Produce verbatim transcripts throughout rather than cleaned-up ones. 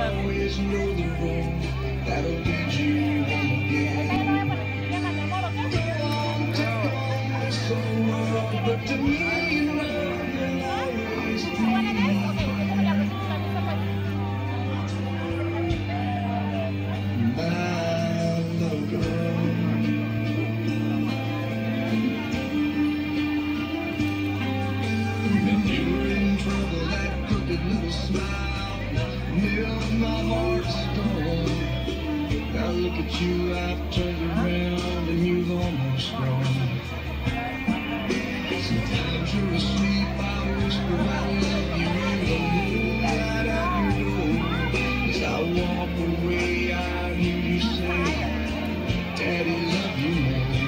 always know the road that'll lead you home again. So wrong, but to me, love will always be my little girl. When you're in trouble, that crooked little smile melts my heart stone. Now look at you, I've turned around and you've almost grown. Sometimes you're asleep, I whisper I love you in the moonlight at your door. As I walk away, I hear you say, Daddy, love you more.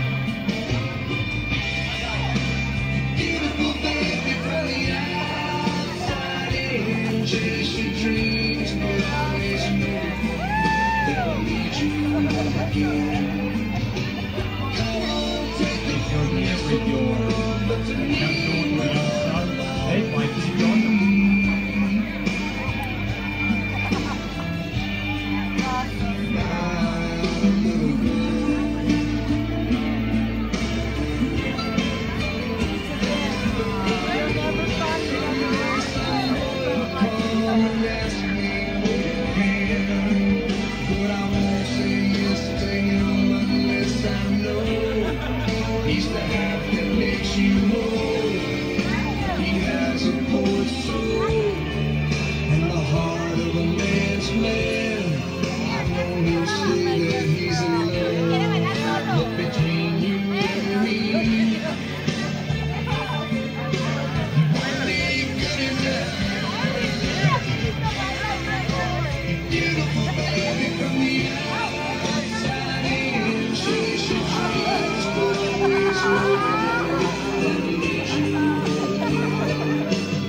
Beautiful baby from the outside in, chase your dreams, but always know that I'll lead you home again. Come on, take me from this world, but to me, Hey, Mike, is he going? He's the half that makes you whole. He has a poet's soul and the heart of a man's man. I know he'll say that he's in love, but between you and me, what ain't good enough. Beautiful baby from the outside in, chase your dreams, but always know that leads you again.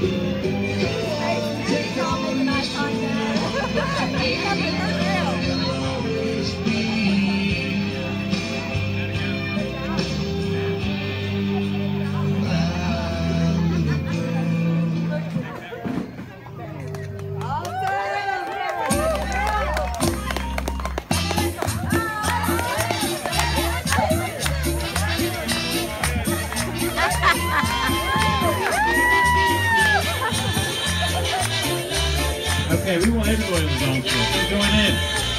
Take on my you'll always be my little girl. Okay, we want everybody on the dance floor. So join in.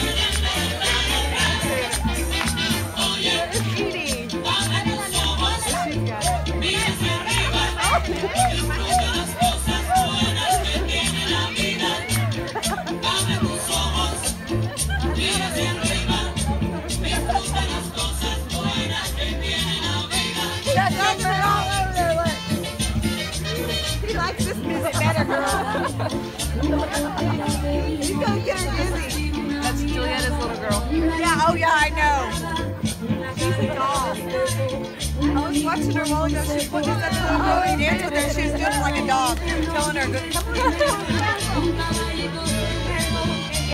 He likes this music better, girl. He's gonna get her dizzy. That's Julieta's little girl. Yeah, oh yeah, I know. She's a doll. I was watching her while ago. She was looking at the little girl dance with her. She was doing it like a dog, telling her, come on.